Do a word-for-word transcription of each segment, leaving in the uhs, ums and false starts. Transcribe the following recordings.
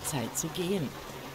Zeit zu gehen.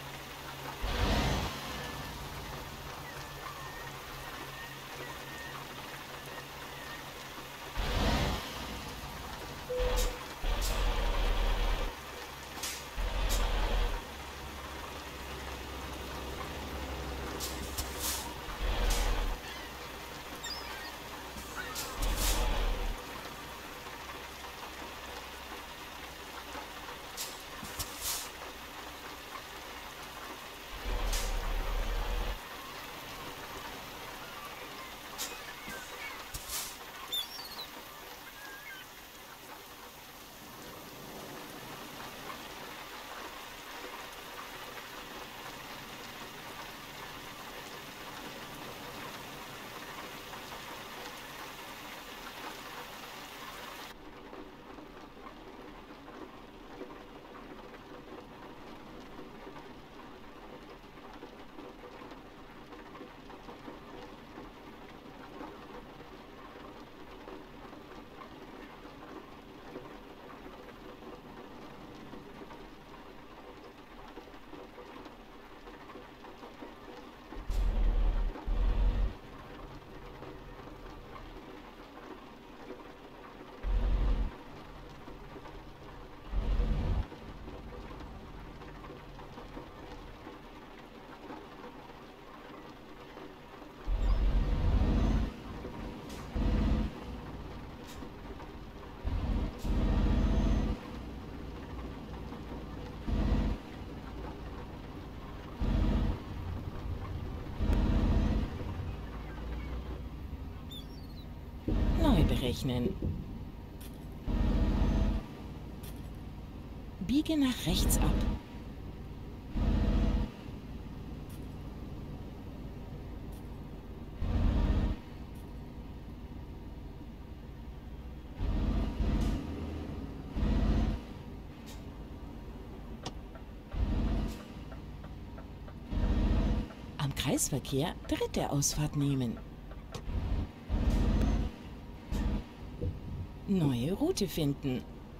Neu berechnen. Biege nach rechts ab. Am Kreisverkehr dritte Ausfahrt nehmen. Neue Route finden.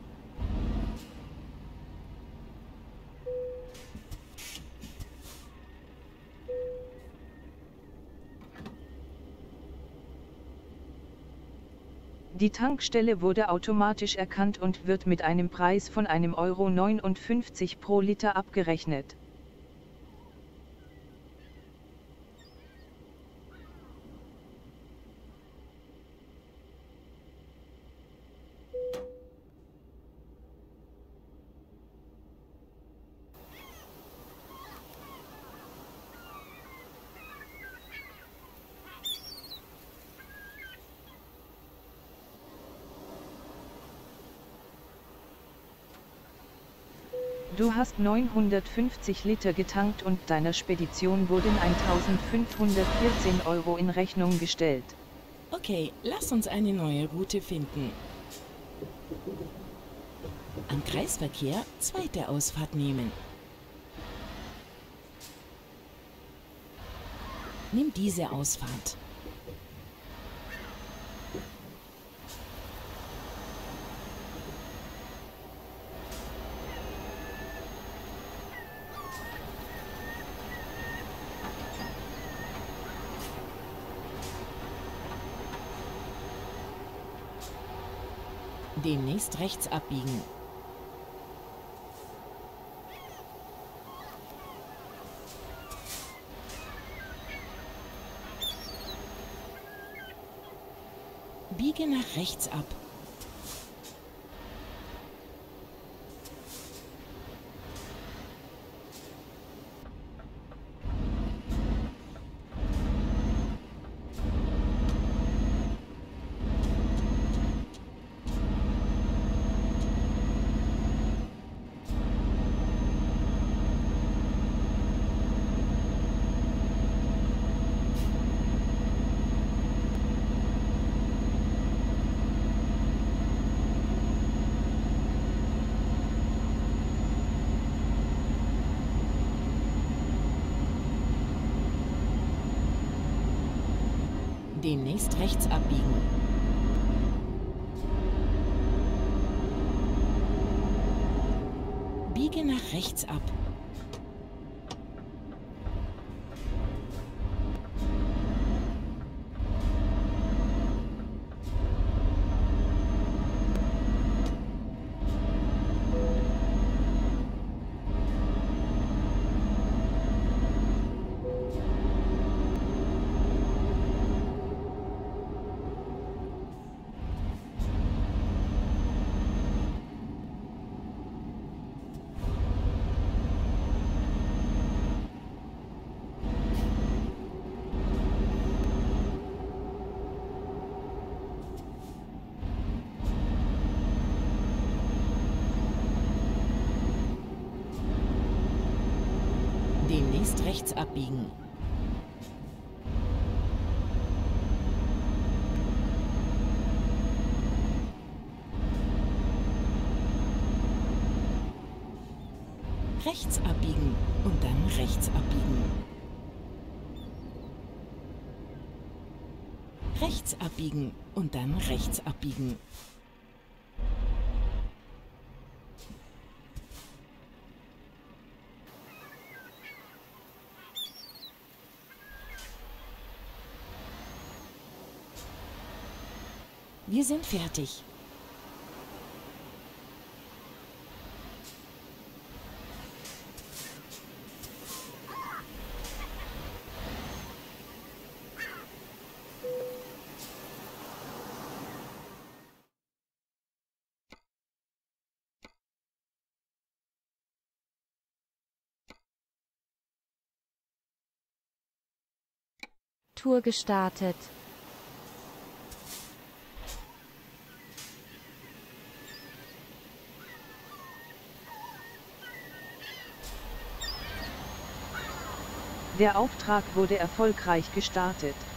Die Tankstelle wurde automatisch erkannt und wird mit einem Preis von einem Euro neunundfünfzig pro Liter abgerechnet. Du hast neunhundertfünfzig Liter getankt und deiner Spedition wurden eintausendfünfhundertvierzehn Euro in Rechnung gestellt. Okay, lass uns eine neue Route finden. Am Kreisverkehr zweite Ausfahrt nehmen. Nimm diese Ausfahrt. Demnächst rechts abbiegen. Biege nach rechts ab. Demnächst rechts abbiegen. Biege nach rechts ab. Demnächst rechts abbiegen. Rechts abbiegen und dann rechts abbiegen. Rechts abbiegen und dann rechts abbiegen. Wir sind fertig. Tour gestartet. Der Auftrag wurde erfolgreich gestartet.